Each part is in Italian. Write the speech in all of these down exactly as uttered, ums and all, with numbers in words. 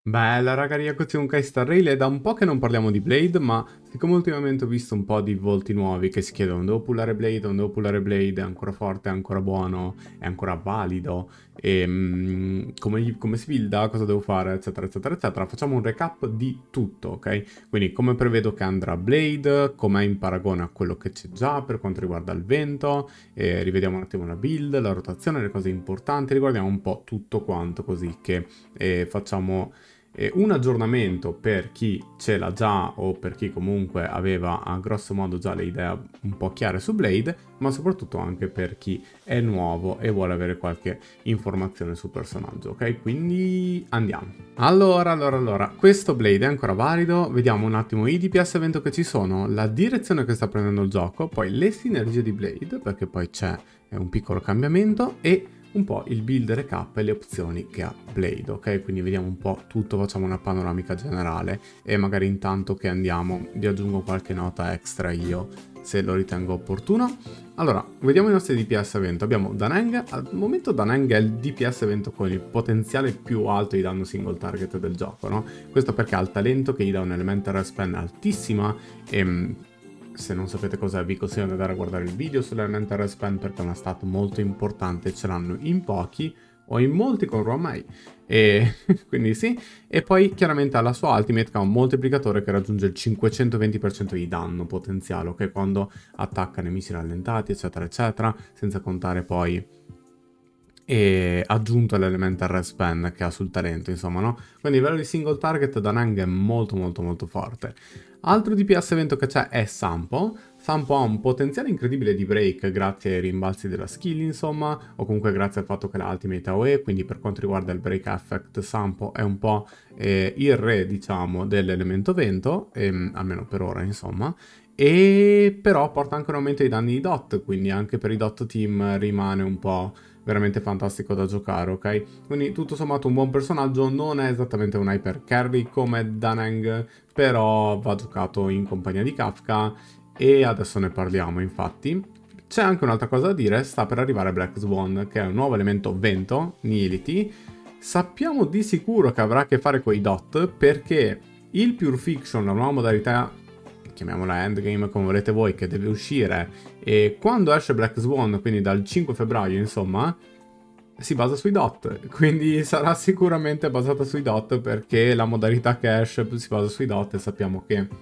Bella raga, rieccoci con Kai Star Rail. È da un po' che non parliamo di Blade, ma siccome ultimamente ho visto un po' di volti nuovi che si chiedono: devo pullare Blade, non devo pullare Blade, è ancora forte, è ancora buono, è ancora valido, e mm, come, gli- come si builda, cosa devo fare, eccetera eccetera eccetera. Facciamo un recap di tutto, ok? Quindi come prevedo che andrà Blade, com'è in paragone a quello che c'è già per quanto riguarda il vento, e rivediamo un attimo la build, la rotazione, le cose importanti, riguardiamo un po' tutto quanto così che eh, facciamo eh, un aggiornamento per chi ce l'ha già o per chi comunque aveva a grosso modo già le idee un po' chiare su Blade, ma soprattutto anche per chi è nuovo e vuole avere qualche informazione sul personaggio, ok? Quindi andiamo. Allora, allora, allora, questo Blade è ancora valido, vediamo un attimo i D P S evento che ci sono, la direzione che sta prendendo il gioco, poi le sinergie di Blade, perché poi c'è un piccolo cambiamento, e un po' il build recap e le opzioni che ha Blade, ok? Quindi vediamo un po' tutto, facciamo una panoramica generale e magari intanto che andiamo vi aggiungo qualche nota extra io, se lo ritengo opportuno. Allora, vediamo i nostri D P S evento. Abbiamo Daneng, al momento Daneng è il D P S evento con il potenziale più alto di danno single target del gioco, no? Questo perché ha il talento che gli dà un elemental spell altissima e... se non sapete cos'è vi consiglio di andare a guardare il video sull'Elemental Spell perché è una stat molto importante, ce l'hanno in pochi o in molti con Romai, e quindi sì. E poi chiaramente ha la sua ultimate che ha un moltiplicatore che raggiunge il cinquecentoventi per cento di danno potenziale, ok? Quando attacca nemici rallentati eccetera eccetera, senza contare poi e aggiunto l'Elemental Respan che ha sul talento, insomma, no? Quindi il livello di single target da Nang è molto molto molto forte. Altro D P S evento che c'è è Sampo. Sampo ha un potenziale incredibile di break grazie ai rimbalzi della skill, insomma, o comunque grazie al fatto che la ultimate A O E, quindi per quanto riguarda il break effect Sampo è un po' eh, il re, diciamo, dell'elemento vento, ehm, almeno per ora, insomma. E però porta anche un aumento dei danni di dot, quindi anche per i dot team rimane un po' veramente fantastico da giocare, ok? Quindi tutto sommato un buon personaggio, non è esattamente un hyper carry come Daneng, però va giocato in compagnia di Kafka e adesso ne parliamo, infatti. C'è anche un'altra cosa da dire, sta per arrivare Black Swan, che è un nuovo elemento vento, Nihility. Sappiamo di sicuro che avrà a che fare con i dot, perché il Pure Fiction, la nuova modalità, chiamiamola endgame come volete voi, che deve uscire e quando esce Black Swan, quindi dal cinque febbraio, insomma, si basa sui dot, quindi sarà sicuramente basata sui dot perché la modalità che esce si basa sui dot e sappiamo che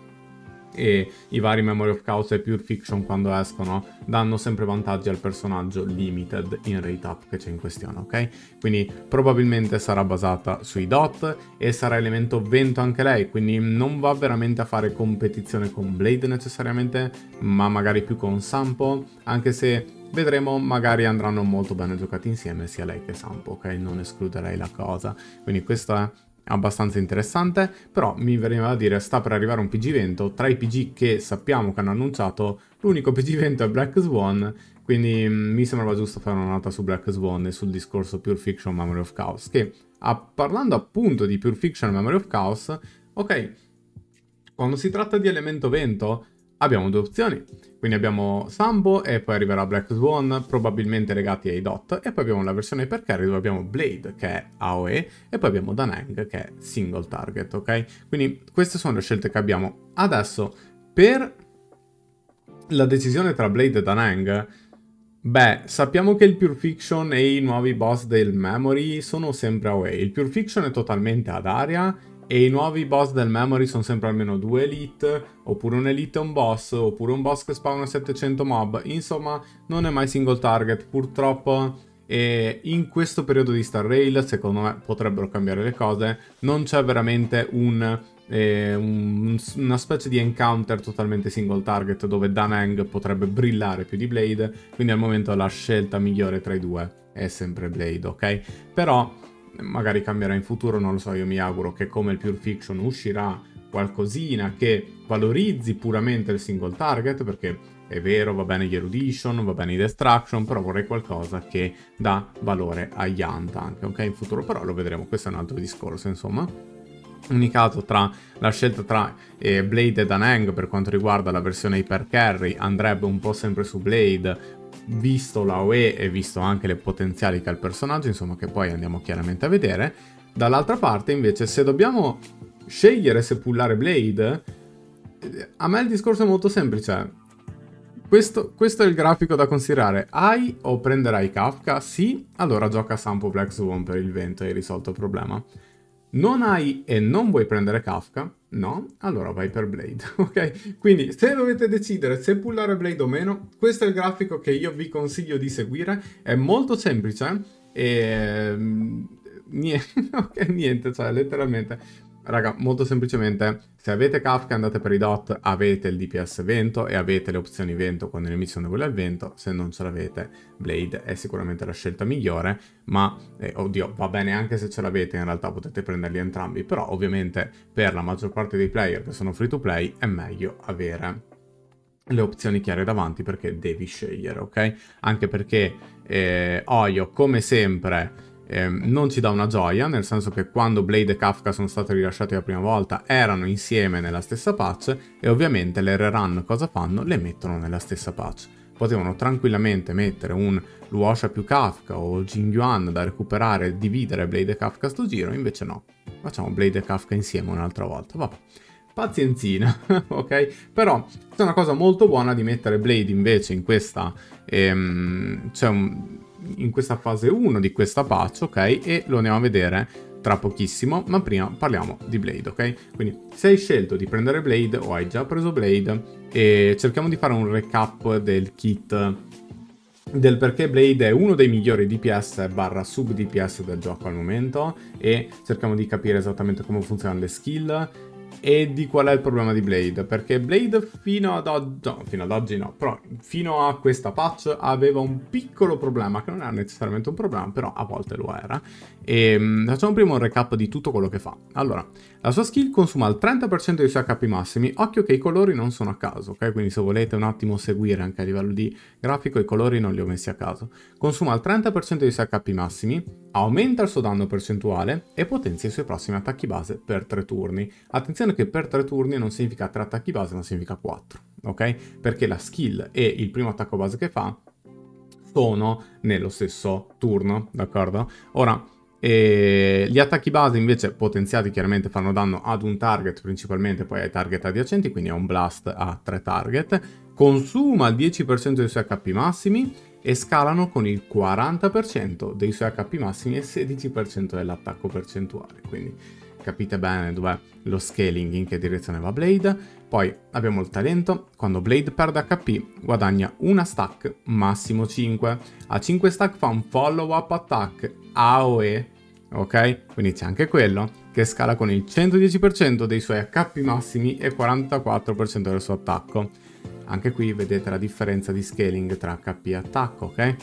e i vari Memory of Chaos e Pure Fiction quando escono danno sempre vantaggi al personaggio limited in rate up che c'è in questione, ok? Quindi probabilmente sarà basata sui dot e sarà elemento vento anche lei, quindi non va veramente a fare competizione con Blade necessariamente, ma magari più con Sampo, anche se vedremo, magari andranno molto bene giocati insieme sia lei che Sampo, ok? Non escluderei la cosa, quindi questo è abbastanza interessante, però mi veniva da dire sta per arrivare un P G vento, tra i P G che sappiamo che hanno annunciato l'unico P G vento è Black Swan, quindi mm, mi sembrava giusto fare una nota su Black Swan e sul discorso Pure Fiction Memory of Chaos, che a, parlando appunto di Pure Fiction Memory of Chaos, ok, quando si tratta di elemento vento abbiamo due opzioni, quindi abbiamo Sambo e poi arriverà Black Swan, probabilmente legati ai dot, e poi abbiamo la versione per carry dove abbiamo Blade che è A O E e poi abbiamo Daneng che è single target, ok? Quindi queste sono le scelte che abbiamo. Adesso, per la decisione tra Blade e Daneng, beh, sappiamo che il Pure Fiction e i nuovi boss del Memory sono sempre A O E. Il Pure Fiction è totalmente ad area e i nuovi boss del Memory sono sempre almeno due Elite, oppure un Elite e un boss, oppure un boss che spawna settecento mob. Insomma, non è mai single target, purtroppo. E in questo periodo di Star Rail, secondo me, potrebbero cambiare le cose. Non c'è veramente un... Eh, un, una specie di encounter totalmente single target dove Daneng potrebbe brillare più di Blade, quindi al momento la scelta migliore tra i due è sempre Blade, ok? Però magari cambierà in futuro, non lo so, io mi auguro che come il Pure Fiction uscirà qualcosina che valorizzi puramente il single target, perché è vero, va bene gli Erudition, va bene i Destruction, però vorrei qualcosa che dà valore agli Hunt anche, ok? In futuro, però lo vedremo, questo è un altro discorso, insomma. Unicato tra la scelta tra eh, Blade e Daneng per quanto riguarda la versione Hyper Carry andrebbe un po' sempre su Blade, visto l'A O E e visto anche le potenziali che ha il personaggio, insomma, che poi andiamo chiaramente a vedere. Dall'altra parte, invece, se dobbiamo scegliere se pullare Blade, a me il discorso è molto semplice. Questo, questo è il grafico da considerare. Hai o prenderai Kafka? Sì, allora gioca Sampo Black Swan per il vento e hai risolto il problema. Non hai e non vuoi prendere Kafka? No, allora vai per Blade, ok? Quindi se dovete decidere se pullare Blade o meno, questo è il grafico che io vi consiglio di seguire. È molto semplice e... niente, okay, niente, cioè letteralmente... Raga, molto semplicemente, se avete Kafka andate per i dot, avete il D P S vento e avete le opzioni vento quando i nemici sono quelli al vento. Se non ce l'avete, Blade è sicuramente la scelta migliore, ma, eh, oddio, va bene anche se ce l'avete, in realtà potete prenderli entrambi, però ovviamente per la maggior parte dei player che sono free to play è meglio avere le opzioni chiare davanti perché devi scegliere, ok? Anche perché eh, Oyo, come sempre... Eh, non ci dà una gioia, nel senso che quando Blade e Kafka sono stati rilasciati la prima volta erano insieme nella stessa patch e ovviamente le rerun cosa fanno? Le mettono nella stessa patch. Potevano tranquillamente mettere un Luosha più Kafka o Jingyuan da recuperare e dividere Blade e Kafka sto giro, invece no, facciamo Blade e Kafka insieme un'altra volta, vabbè. Pazienzina, ok? Però c'è una cosa molto buona di mettere Blade invece in questa... Ehm, c'è un... in questa fase uno di questa patch, ok? E lo andiamo a vedere tra pochissimo, ma prima parliamo di Blade, ok? Quindi se hai scelto di prendere Blade o hai già preso Blade, e cerchiamo di fare un recap del kit, del perché Blade è uno dei migliori D P S barra sub D P S del gioco al momento, e cerchiamo di capire esattamente come funzionano le skill, e di qual è il problema di Blade, perché Blade fino ad oggi, no, fino ad oggi no, però fino a questa patch aveva un piccolo problema, che non era necessariamente un problema, però a volte lo era. E um, facciamo prima un recap di tutto quello che fa. Allora, la sua skill consuma il trenta per cento dei suoi H P massimi, occhio che i colori non sono a caso, ok? Quindi se volete un attimo seguire anche a livello di grafico, i colori non li ho messi a caso. Consuma il trenta per cento dei suoi H P massimi, aumenta il suo danno percentuale e potenzia i suoi prossimi attacchi base per tre turni. Attenzione che per tre turni non significa tre attacchi base, ma significa quattro, ok? Perché la skill e il primo attacco base che fa sono nello stesso turno, d'accordo? Ora, eh, gli attacchi base invece potenziati chiaramente fanno danno ad un target principalmente, poi ai target adiacenti, quindi è un blast a tre target, consuma il dieci per cento dei suoi H P massimi e scalano con il quaranta per cento dei suoi H P massimi e sedici per cento dell'attacco percentuale, quindi capite bene dov'è lo scaling, in che direzione va Blade. Poi abbiamo il talento, quando Blade perde H P guadagna una stack, massimo cinque, a cinque stack fa un follow up attack A O E, ok? Quindi c'è anche quello che scala con il centodieci per cento dei suoi H P massimi e quarantaquattro per cento del suo attacco. Anche qui vedete la differenza di scaling tra H P e attacco, ok?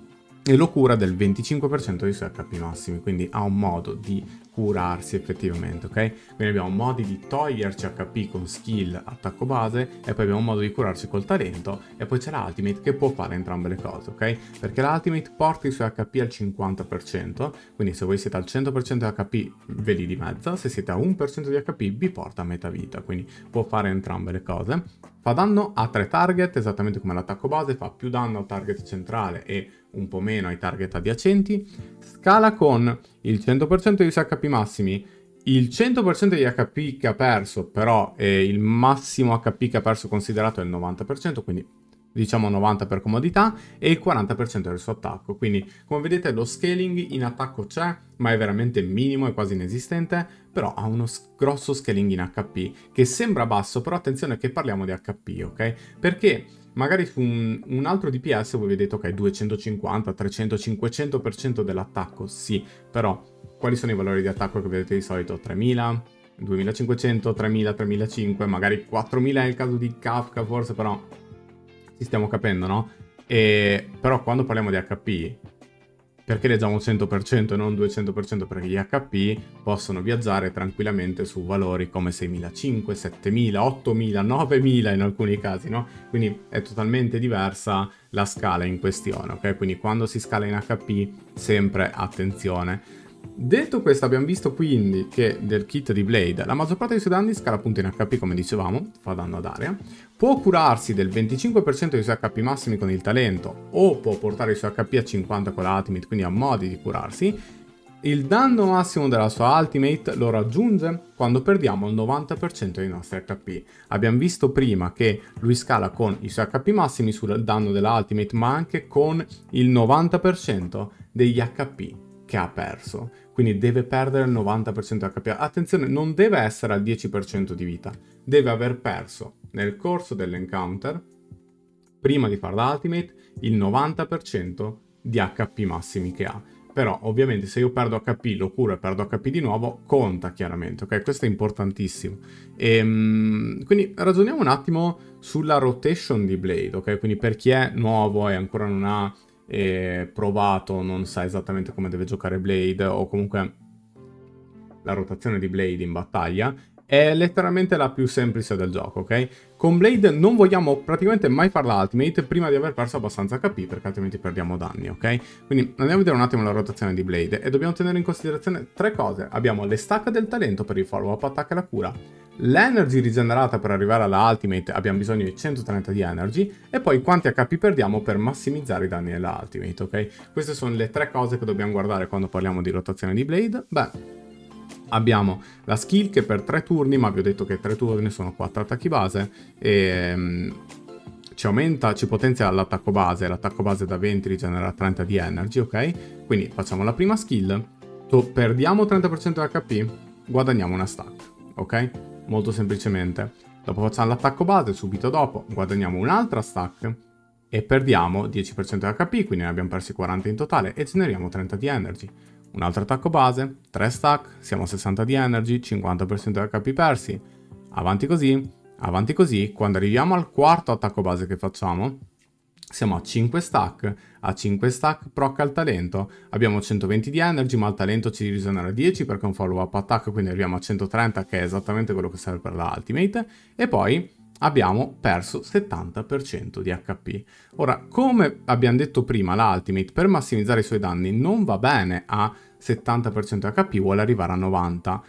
E lo cura del venticinque per cento dei suoi H P massimi, quindi ha un modo di curarsi effettivamente, ok? Quindi abbiamo modi di toglierci H P con skill, attacco base, e poi abbiamo un modo di curarsi col talento, e poi c'è l'ultimate che può fare entrambe le cose, ok? Perché l'ultimate porta i suoi H P al cinquanta per cento, quindi se voi siete al cento per cento di H P ve li dimezza, se siete a uno per cento di H P vi porta a metà vita, quindi può fare entrambe le cose. Fa danno a tre target, esattamente come l'attacco base, fa più danno al target centrale e un po' meno ai target adiacenti, scala con il cento per cento dei suoi H P massimi, il cento per cento degli H P che ha perso, però eh, il massimo H P che ha perso considerato è il novanta per cento, quindi diciamo novanta per comodità, e il quaranta per cento del suo attacco. Quindi come vedete lo scaling in attacco c'è, ma è veramente minimo, è quasi inesistente, però ha uno grosso scaling in H P che sembra basso, però attenzione che parliamo di H P, ok? Perché magari su un, un altro D P S voi vedete ok duecentocinquanta, trecento, cinquecento per cento dell'attacco, sì, però quali sono i valori di attacco che vedete di solito? tremila, duemilacinquecento, tremila, tremilacinquecento, magari quattromila nel caso di Kafka forse, però ci stiamo capendo, no? E, però quando parliamo di H P, perché leggiamo cento per cento e non duecento per cento? Perché gli H P possono viaggiare tranquillamente su valori come seimilacinquecento, settemila, ottomila, novemila in alcuni casi, no? Quindi è totalmente diversa la scala in questione, ok? Quindi quando si scala in H P, sempre attenzione. Detto questo, abbiamo visto quindi che del kit di Blade la maggior parte dei suoi danni scala appunto in H P, come dicevamo, fa danno ad area, può curarsi del venticinque per cento dei suoi H P massimi con il talento, o può portare i suoi H P a cinquanta con la ultimate, quindi ha modi di curarsi, il danno massimo della sua ultimate lo raggiunge quando perdiamo il novanta per cento dei nostri H P. Abbiamo visto prima che lui scala con i suoi H P massimi sul danno della ultimate, ma anche con il novanta per cento degli H P che ha perso. Quindi deve perdere il novanta per cento di H P. Attenzione, non deve essere al dieci per cento di vita. Deve aver perso nel corso dell'encounter, prima di fare l'ultimate, il novanta per cento di H P massimi che ha. Però ovviamente se io perdo H P, lo curo e perdo H P di nuovo, conta chiaramente, ok? Questo è importantissimo. E, um, quindi ragioniamo un attimo sulla rotation di Blade, ok? Quindi per chi è nuovo e ancora non ha eh, provato, non sa esattamente come deve giocare Blade, o comunque la rotazione di Blade in battaglia, è letteralmente la più semplice del gioco, ok? Con Blade non vogliamo praticamente mai fare l'ultimate prima di aver perso abbastanza H P, perché altrimenti perdiamo danni, ok? Quindi andiamo a vedere un attimo la rotazione di Blade e dobbiamo tenere in considerazione tre cose. Abbiamo le stack del talento per il follow-up, attack e la cura, l'energy rigenerata per arrivare alla ultimate, abbiamo bisogno di centotrenta di energy, e poi quanti H P perdiamo per massimizzare i danni della ultimate, ok? Queste sono le tre cose che dobbiamo guardare quando parliamo di rotazione di Blade. Beh, abbiamo la skill che per tre turni, ma vi ho detto che tre turni sono quattro attacchi base, e um, ci aumenta, ci potenzia l'attacco base, l'attacco base da venti rigenera trenta di energy, ok? Quindi facciamo la prima skill, perdiamo trenta per cento di H P, guadagniamo una stack, ok? Molto semplicemente. Dopo facciamo l'attacco base, subito dopo guadagniamo un'altra stack e perdiamo dieci per cento di H P, quindi ne abbiamo persi quaranta in totale e generiamo trenta di energy. Un altro attacco base, tre stack, siamo a sessanta di energy, cinquanta per cento di H P persi. Avanti così, avanti così, quando arriviamo al quarto attacco base che facciamo, siamo a cinque stack, a cinque stack proc al talento, abbiamo centoventi di energy, ma il talento ci rigenera dieci perché è un follow up attack, quindi arriviamo a centotrenta, che è esattamente quello che serve per la ultimate, e poi abbiamo perso settanta per cento di H P. Ora, come abbiamo detto prima, la ultimate per massimizzare i suoi danni non va bene a settanta per cento H P, vuole arrivare a novanta.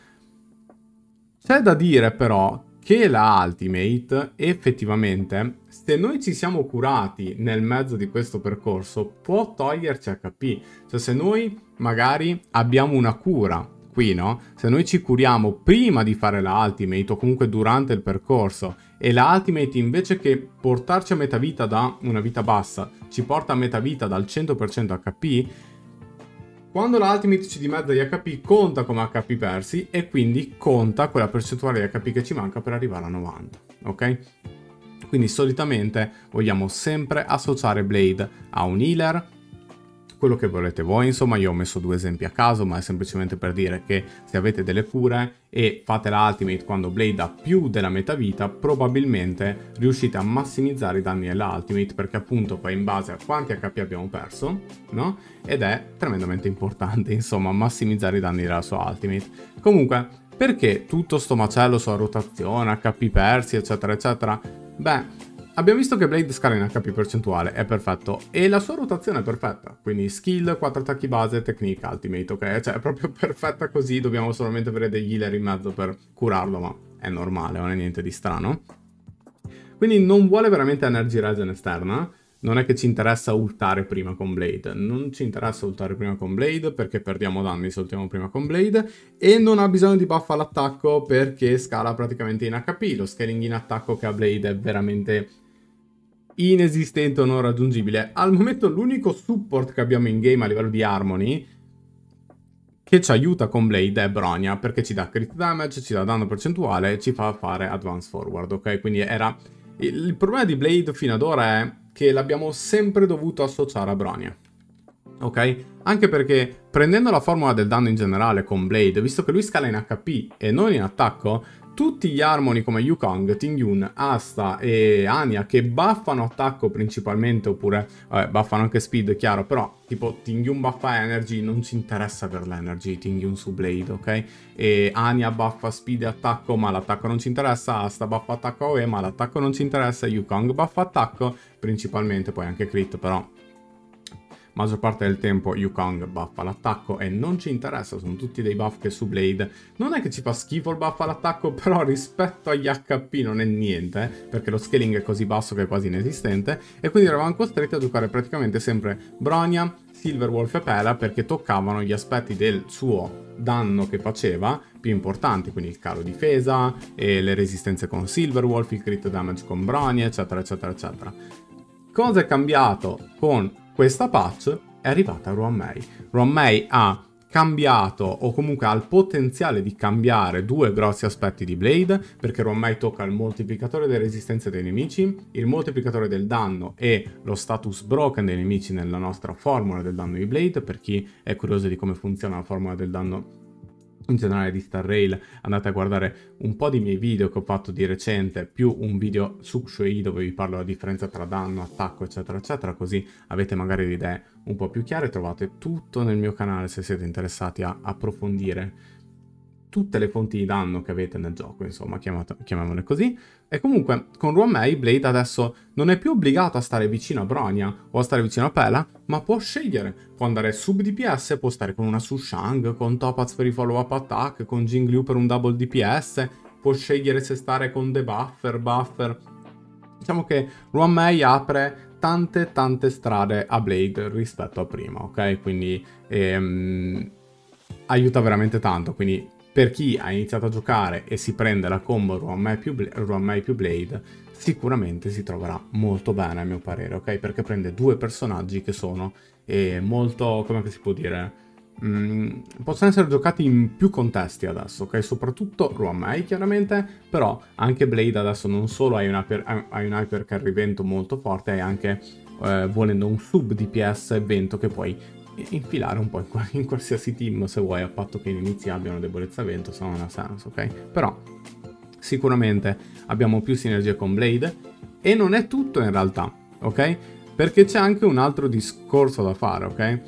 C'è da dire però che la ultimate effettivamente, se noi ci siamo curati nel mezzo di questo percorso, può toglierci H P. Cioè se noi magari abbiamo una cura qui, no? Se noi ci curiamo prima di fare la ultimate o comunque durante il percorso, e la ultimate invece che portarci a metà vita da una vita bassa ci porta a metà vita dal cento per cento H P, quando la ultimate ci dimezza gli H P conta come H P persi e quindi conta quella percentuale di H P che ci manca per arrivare a novanta, ok? Quindi solitamente vogliamo sempre associare Blade a un healer, quello che volete voi, insomma. Io ho messo due esempi a caso, ma è semplicemente per dire che se avete delle cure e fate la ultimate quando Blade ha più della metà vita, probabilmente riuscite a massimizzare i danni della ultimate, perché appunto va in base a quanti H P abbiamo perso, no? Ed è tremendamente importante, insomma, massimizzare i danni della sua ultimate. Comunque, perché tutto sto macello sulla rotazione, H P persi, eccetera, eccetera? Beh, abbiamo visto che Blade scala in H P percentuale, è perfetto, e la sua rotazione è perfetta, quindi skill, quattro attacchi base, technique, ultimate, ok? Cioè è proprio perfetta così, dobbiamo solamente avere degli healer in mezzo per curarlo, ma è normale, non è niente di strano. Quindi non vuole veramente energy regen esterna, non è che ci interessa ultare prima con Blade, non ci interessa ultare prima con Blade perché perdiamo danni se ultiamo prima con Blade, e non ha bisogno di buff all'attacco perché scala praticamente in H P, lo scaling in attacco che ha Blade è veramente inesistente o non raggiungibile. Al momento l'unico support che abbiamo in game a livello di Harmony che ci aiuta con Blade è Bronya, perché ci dà crit damage, ci dà danno percentuale e ci fa fare advance forward, ok? Quindi era... il problema di Blade fino ad ora è che l'abbiamo sempre dovuto associare a Bronya, ok? Anche perché prendendo la formula del danno in generale con Blade, visto che lui scala in H P e non in attacco, tutti gli Harmony come Yukong, Tingyun, Asta e Anya che buffano attacco principalmente, oppure vabbè, buffano anche speed, chiaro, però tipo Tingyun buffa energy, non ci interessa per l'energy Tingyun su Blade, ok? E Anya buffa speed e attacco, ma l'attacco non ci interessa, Asta buffa attacco A O E, ma l'attacco non ci interessa, Yukong buffa attacco principalmente, poi anche crit, però maggior parte del tempo Yukong buffa l'attacco e non ci interessa, sono tutti dei buff che su Blade non è che ci fa schifo il buff all'attacco, però rispetto agli H P non è niente, perché lo scaling è così basso che è quasi inesistente, e quindi eravamo costretti a giocare praticamente sempre Bronya, Silverwolf e Pela, perché toccavano gli aspetti del suo danno che faceva più importanti, quindi il calo difesa, e le resistenze con Silverwolf, il crit damage con Bronya, eccetera eccetera eccetera. Cosa è cambiato con questa patch? È arrivata Ruan Mei. Ruan Mei ha cambiato, o comunque ha il potenziale di cambiare, due grossi aspetti di Blade, perché Ruan Mei tocca il moltiplicatore delle resistenze dei nemici, il moltiplicatore del danno e lo status broken dei nemici nella nostra formula del danno di Blade. Per chi è curioso di come funziona la formula del danno in generale di Star Rail, andate a guardare un po' di miei video che ho fatto di recente, più un video su Shui dove vi parlo della differenza tra danno, attacco, eccetera eccetera, così avete magari le idee un po' più chiare. Trovate tutto nel mio canale se siete interessati a approfondire tutte le fonti di danno che avete nel gioco, insomma, chiamiamole così. E comunque con Ruan Mei Blade adesso non è più obbligato a stare vicino a Bronya o a stare vicino a Pela, ma può scegliere, può andare sub D P S, può stare con una Su Shang, con Topaz per i follow up attack, con Jingliu per un double D P S, può scegliere se stare con debuffer, buffer. Diciamo che Ruan Mei apre tante tante strade a Blade rispetto a prima, ok? Quindi ehm, aiuta veramente tanto, quindi per chi ha iniziato a giocare e si prende la combo Ruan Mei più, Ruan Mei più Blade, sicuramente si troverà molto bene a mio parere, ok? Perché prende due personaggi che sono eh, molto, come si può dire, mm, possono essere giocati in più contesti adesso, ok? Soprattutto Ruan Mei chiaramente, però anche Blade adesso non solo hai un hyper, hai un hyper carry vento molto forte, hai anche, eh, volendo, un sub D P S vento che puoi infilare un po' in, in qualsiasi team se vuoi, a patto che gli inizi abbiano debolezza vento, se no non ha senso, ok? Però sicuramente abbiamo più sinergie con Blade, e non è tutto in realtà, ok? Perché c'è anche un altro discorso da fare, ok?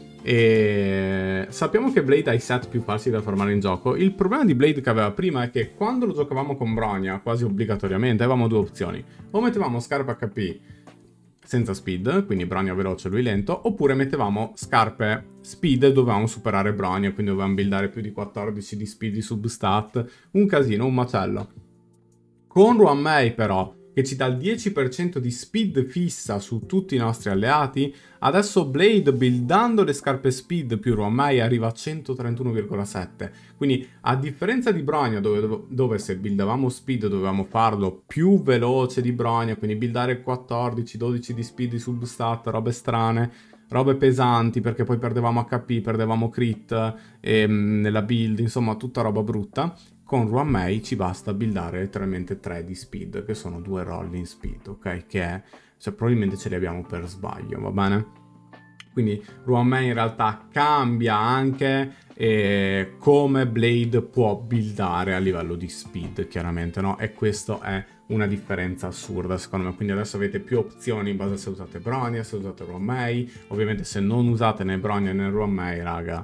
E sappiamo che Blade ha i set più facili da formare in gioco. Il problema di Blade che aveva prima è che quando lo giocavamo con Bronya quasi obbligatoriamente avevamo due opzioni: o mettevamo scarpe H P senza speed, quindi Bronya veloce e lui lento, oppure mettevamo scarpe speed e dovevamo superare Bronya, quindi dovevamo buildare più di quattordici di speed di substat, un casino, un macello. Con Ruan Mei però, che ci dà il dieci per cento di speed fissa su tutti i nostri alleati, adesso Blade, buildando le scarpe speed più Ruan Mei, arriva a centotrentuno virgola sette. Quindi a differenza di Bronya, dove, dove se buildavamo speed dovevamo farlo più veloce di Bronya, quindi buildare quattordici dodici di speed di substat, robe strane, robe pesanti, perché poi perdevamo H P, perdevamo crit ehm, nella build, insomma tutta roba brutta. Con Ruan Mei ci basta buildare letteralmente tre di speed, che sono due rolling speed, ok? Che è, cioè probabilmente ce li abbiamo per sbaglio, va bene? Quindi Ruan Mei in realtà cambia anche eh, come Blade può buildare a livello di speed, chiaramente, no? E questo è una differenza assurda, secondo me. Quindi adesso avete più opzioni in base a se usate Bronya, se usate Ruan Mei. Ovviamente se non usate né Bronya né Ruan Mei, raga,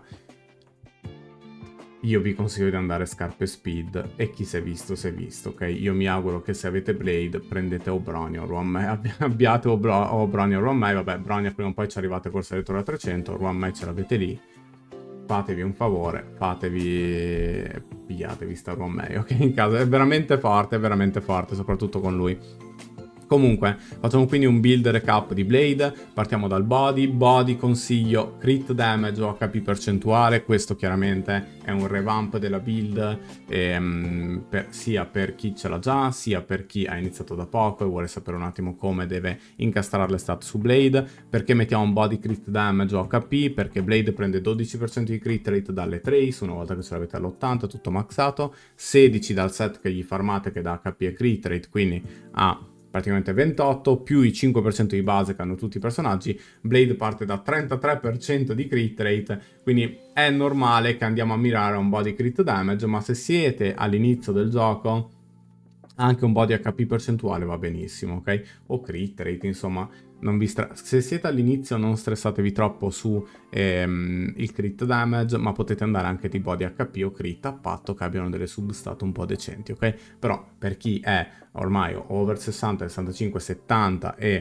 io vi consiglio di andare scarpe speed, e chi si è visto si è visto, ok? Io mi auguro che se avete Blade prendete o Bronya o Ruan Mei, abbi abbiate o, Bro o Bronya o Ruan Mei. Vabbè, Bronya prima o poi ci arrivate corsa dietro la trecento, Ruan Mei ce l'avete lì, fatevi un favore, fatevi, pigliatevi sta Ruan Mei, ok? In caso è veramente forte, è veramente forte, soprattutto con lui. Comunque, facciamo quindi un build recap di Blade, partiamo dal body, body consiglio crit damage o H P percentuale, questo chiaramente è un revamp della build ehm, per, sia per chi ce l'ha già, sia per chi ha iniziato da poco e vuole sapere un attimo come deve incastrare le stat su Blade. Perché mettiamo un body crit damage o H P? Perché Blade prende dodici per cento di crit rate dalle trace, una volta che ce l'avete all'ottanta, tutto maxato, sedici dal set che gli farmate che dà H P e crit rate, quindi ha praticamente ventotto, più i cinque per cento di base che hanno tutti i personaggi. Blade parte da trentatré per cento di crit rate, quindi è normale che andiamo a mirare a un body crit damage, ma se siete all'inizio del gioco anche un body H P percentuale va benissimo, ok? O crit rate, insomma, non vi se siete all'inizio non stressatevi troppo su ehm, il crit damage, ma potete andare anche di body H P o crit, a patto che abbiano delle substat un po' decenti, ok? Però per chi è ormai over sessanta, sessantacinque, settanta e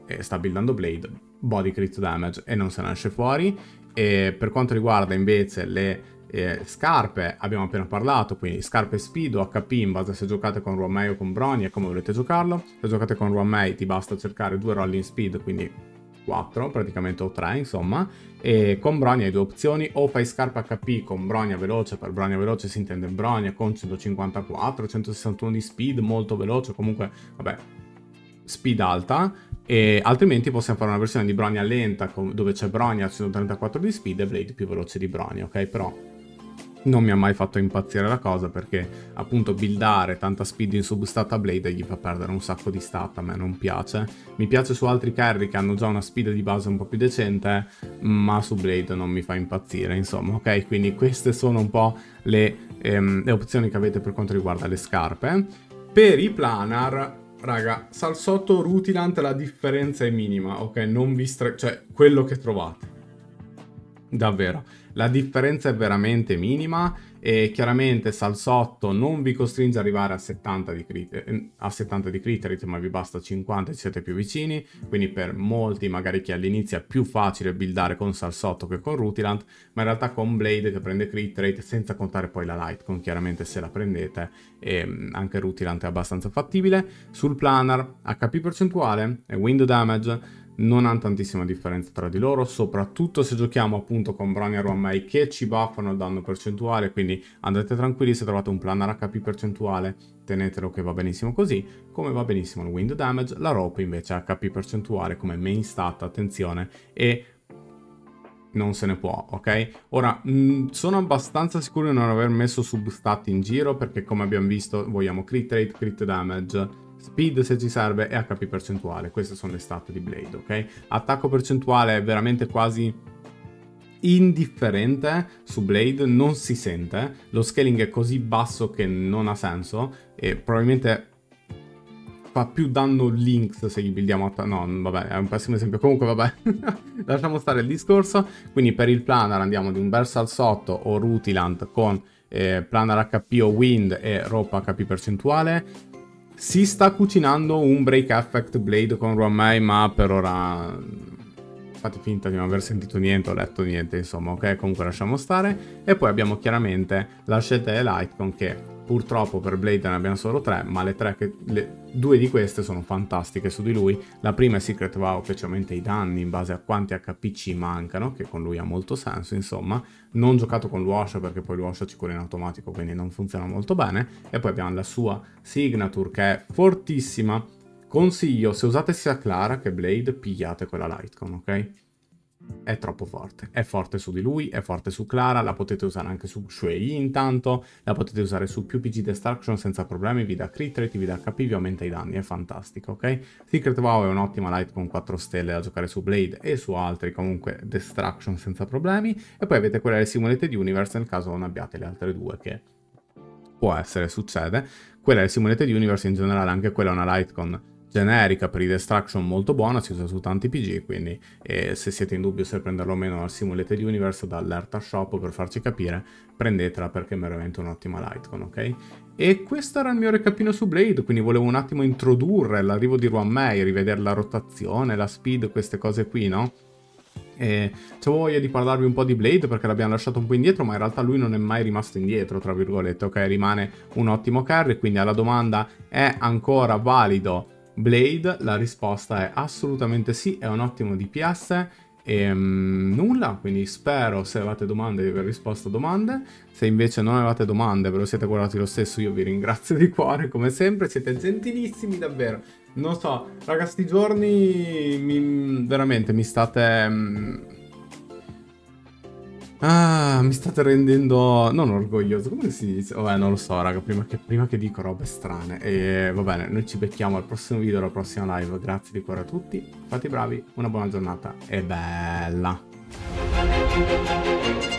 e sta buildando Blade, body crit damage e non se ne esce fuori. E per quanto riguarda invece le eh, scarpe, abbiamo appena parlato, quindi scarpe speed o H P in base a se giocate con Ruan Mei o con Brony e come volete giocarlo. Se giocate con Ruan Mei ti basta cercare due rolling speed, quindi quattro praticamente, o tre insomma, e con Bronya hai due opzioni: o fai scarpa H P con Bronya veloce, per Bronya veloce si intende Bronya con centocinquantaquattro, centosessantuno di speed, molto veloce, comunque vabbè, speed alta, e altrimenti possiamo fare una versione di Bronya lenta dove c'è Bronya a centotrentaquattro di speed e Blade più veloce di Bronya, ok? Però non mi ha mai fatto impazzire la cosa, perché appunto buildare tanta speed in substat a Blade gli fa perdere un sacco di stat, a me non piace. Mi piace su altri carry che hanno già una speed di base un po' più decente, ma su Blade non mi fa impazzire, insomma, ok? Quindi queste sono un po' le, ehm, le opzioni che avete per quanto riguarda le scarpe. Per i planar, raga, Salsotto, Rutilant la differenza è minima, ok? Non vi stre... cioè quello che trovate. Davvero, la differenza è veramente minima e chiaramente Salsotto non vi costringe ad arrivare a settanta di crit, a settanta di crit rate, ma vi basta cinquanta e siete più vicini, quindi per molti magari che all'inizio è più facile buildare con Salsotto che con Rutilant, ma in realtà con Blade che prende crit rate, senza contare poi la Lightcon chiaramente se la prendete, e anche Rutilant è abbastanza fattibile. Sul planar H P percentuale e wind damage non hanno tantissima differenza tra di loro, soprattutto se giochiamo appunto con Bronya e Ruan Mei che ci buffano il danno percentuale, quindi andate tranquilli se trovate un planar H P percentuale, tenetelo che va benissimo così, come va benissimo il wind damage. La rope invece ha H P percentuale come main stat, attenzione, e non se ne può, ok? Ora, mh, sono abbastanza sicuro di non aver messo substat in giro, perché come abbiamo visto vogliamo crit rate, crit damage, speed se ci serve e H P percentuale. Queste sono le stat di Blade, ok? Attacco percentuale è veramente quasi indifferente su Blade, non si sente, lo scaling è così basso che non ha senso e probabilmente fa più danno Lynx se gli buildiamo attacco. No, vabbè, è un pessimo esempio, comunque vabbè, lasciamo stare il discorso. Quindi per il planar andiamo di un bel Salsotto o Rutilant con eh, planar H P o wind e rope H P percentuale. Si sta cucinando un break effect Blade con Ruan Mei, ma per ora fate finta di non aver sentito niente o letto niente, insomma, ok? Comunque lasciamo stare. E poi abbiamo chiaramente la scelta delle Lightcon, che purtroppo per Blade ne abbiamo solo tre, ma le tre che, le, due di queste sono fantastiche su di lui. La prima è Secret Vow, che ci aumenta i danni in base a quanti H P ci mancano, che con lui ha molto senso, insomma. Non giocato con Luosha perché poi Luosha ci cura in automatico, quindi non funziona molto bene. E poi abbiamo la sua Signature, che è fortissima. Consiglio, se usate sia Clara che Blade, pigliate quella Lightcon, ok? È troppo forte, è forte su di lui, è forte su Clara, la potete usare anche su Shuei intanto, la potete usare su più P G Destruction senza problemi, vi dà crit rate, vi dà H P, vi aumenta i danni, è fantastico, ok? Secret Vow è un'ottima light con quattro stelle da giocare su Blade e su altri, comunque Destruction senza problemi, e poi avete quella del Simulated Universe nel caso non abbiate le altre due, che può essere, succede. Quella del Simulated Universe in generale, anche quella è una light con generica per i Destruction molto buona, si usa su tanti P G, quindi eh, se siete in dubbio se prenderlo o meno al Simulated Universe dall'Erta Shop per farci capire, prendetela perché è veramente un'ottima Lightcon, ok? E questo era il mio recapino su Blade, quindi volevo un attimo introdurre l'arrivo di Ruan Mei, rivedere la rotazione, la speed, queste cose qui, no? E c'avevo voglia di parlarvi un po' di Blade perché l'abbiamo lasciato un po' indietro, ma in realtà lui non è mai rimasto indietro, tra virgolette, ok? Rimane un ottimo carry, quindi alla domanda è ancora valido Blade, la risposta è assolutamente sì, è un ottimo D P S e um, nulla, quindi spero, se avete domande, di aver risposto a domande. Se invece non avete domande, ve lo siete guardati lo stesso, io vi ringrazio di cuore come sempre, siete gentilissimi davvero. Non so, raga, sti giorni mi, veramente mi state... Um, Ah, mi state rendendo non orgoglioso, come si dice? Vabbè, non lo so, raga, prima che, prima che dico robe strane. E va bene, noi ci becchiamo al prossimo video, alla prossima live. Grazie di cuore a tutti, fate i bravi, una buona giornata e bella!